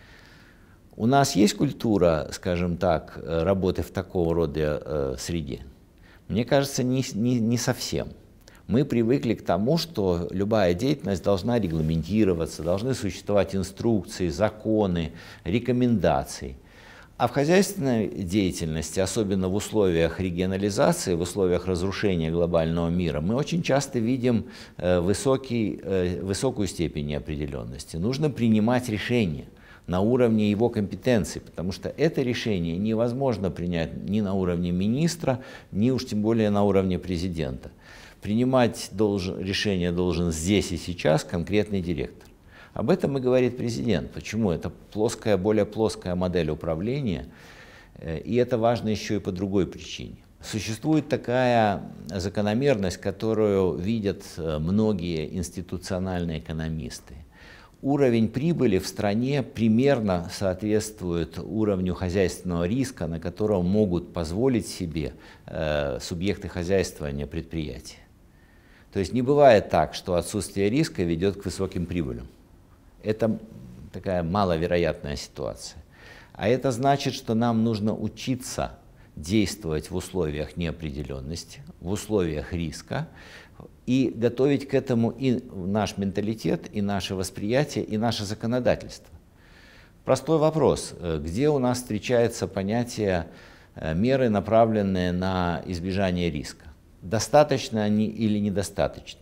У нас есть культура, скажем так, работы в такого рода э, среде? Мне кажется, не, не, не совсем. Мы привыкли к тому, что любая деятельность должна регламентироваться, должны существовать инструкции, законы, рекомендации. А в хозяйственной деятельности, особенно в условиях регионализации, в условиях разрушения глобального мира, мы очень часто видим э, высокий, э, высокую степень неопределенности. Нужно принимать решения на уровне его компетенции, потому что это решение невозможно принять ни на уровне министра, ни уж тем более на уровне президента. Принимать должен, решение должен здесь и сейчас конкретный директор. Об этом и говорит президент. Почему? Это плоская, более плоская модель управления, и это важно еще и по другой причине. Существует такая закономерность, которую видят многие институциональные экономисты. Уровень прибыли в стране примерно соответствует уровню хозяйственного риска, на котором могут позволить себе э, субъекты хозяйствования предприятия. То есть не бывает так, что отсутствие риска ведет к высоким прибылям. Это такая маловероятная ситуация. А это значит, что нам нужно учиться действовать в условиях неопределенности, в условиях риска, и готовить к этому и наш менталитет, и наше восприятие, и наше законодательство. Простой вопрос. Где у нас встречается понятие меры, направленные на избежание риска? Достаточно они или недостаточны?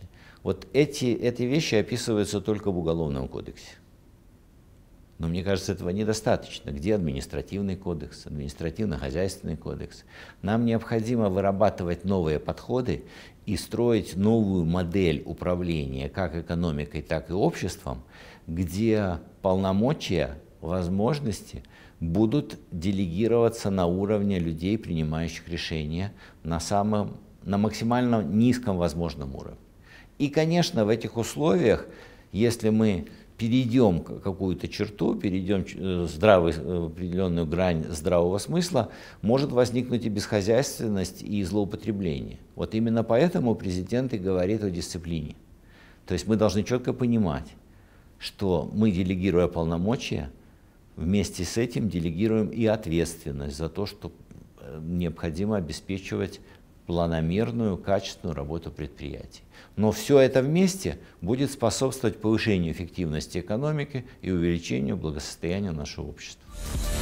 Вот эти, эти вещи описываются только в Уголовном кодексе. Но мне кажется, этого недостаточно. Где административный кодекс, административно-хозяйственный кодекс? Нам необходимо вырабатывать новые подходы и строить новую модель управления как экономикой, так и обществом, где полномочия, возможности будут делегироваться на уровне людей, принимающих решения, на, самом, на максимально низком возможном уровне. И, конечно, в этих условиях, если мы перейдем какую-то черту, перейдем здравый, определенную грань здравого смысла, может возникнуть и бесхозяйственность, и злоупотребление. Вот именно поэтому президент и говорит о дисциплине. То есть мы должны четко понимать, что мы, делегируя полномочия, вместе с этим делегируем и ответственность за то, что необходимо обеспечивать планомерную, качественную работу предприятий. Но все это вместе будет способствовать повышению эффективности экономики и увеличению благосостояния нашего общества.